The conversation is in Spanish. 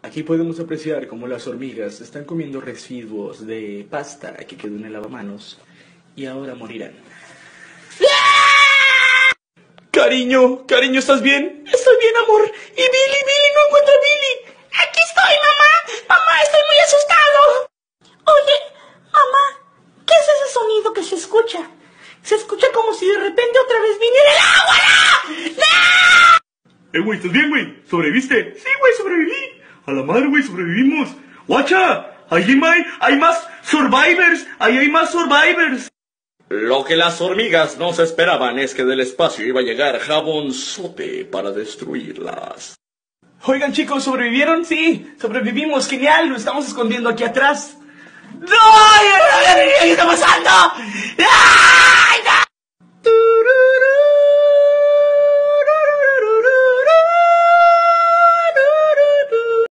Aquí podemos apreciar cómo las hormigas están comiendo residuos de pasta que quedó en el lavamanos y ahora morirán. Cariño, ¿estás bien? Estoy bien, amor. ¿Y Billy? No encuentro a Billy. Aquí estoy, mamá. Mamá, estoy muy asustado. Oye, mamá, ¿qué es ese sonido que se escucha? Se escucha como si de repente otra vez viniera el agua. ¡No! Güey, ¿estás bien, güey? ¿Sobreviviste? Sí, güey, sobreviví. A la madre, güey, sobrevivimos. ¡Guacha! Ahí hay más survivors. Ahí hay más survivors. Lo que las hormigas no se esperaban es que del espacio iba a llegar Jabonzote para destruirlas. Oigan, chicos, ¿sobrevivieron? Sí, sobrevivimos, genial, lo estamos escondiendo aquí atrás. ¡No! ¿Qué está pasando? ¡Ah!